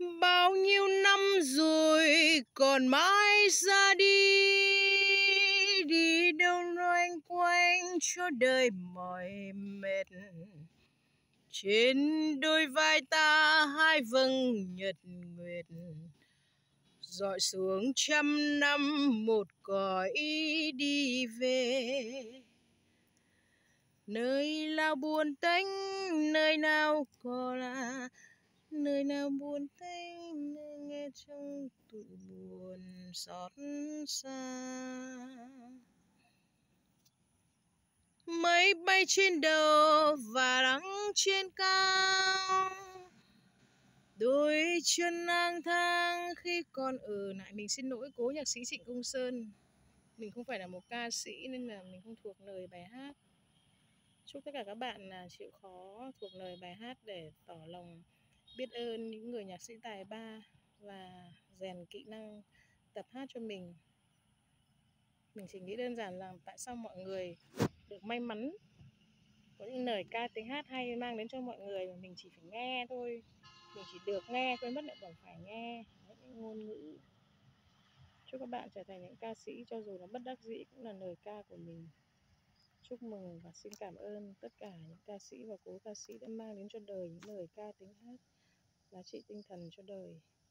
Bao nhiêu năm rồi còn mãi ra đi, đi đâu loanh quanh cho đời mỏi mệt. Trên đôi vai ta hai vầng nhật nguyệt, dọi xuống trăm năm một cõi đi về. Nơi nào buồn tênh, nơi nào có là, nơi nào buồn tênh, nơi nghe trong tụi buồn xót xa. Mây bay trên đầu và nắng trên cao, đôi chân lang thang khi còn ở lại. Mình xin lỗi cố nhạc sĩ Trịnh Công Sơn, mình không phải là một ca sĩ nên là mình không thuộc lời bài hát. Chúc tất cả các bạn là chịu khó thuộc lời bài hát để tỏ lòng biết ơn những người nhạc sĩ tài ba và rèn kỹ năng tập hát cho mình. Mình chỉ nghĩ đơn giản rằng tại sao mọi người được may mắn có những lời ca tiếng hát hay mang đến cho mọi người mà mình chỉ phải nghe thôi. Mình chỉ được nghe, quên mất lại còn phải nghe những ngôn ngữ. Chúc các bạn trở thành những ca sĩ, cho dù là bất đắc dĩ cũng là lời ca của mình. Chúc mừng và xin cảm ơn tất cả những ca sĩ và cố ca sĩ đã mang đến cho đời những lời ca tiếng hát giá trị tinh thần cho đời.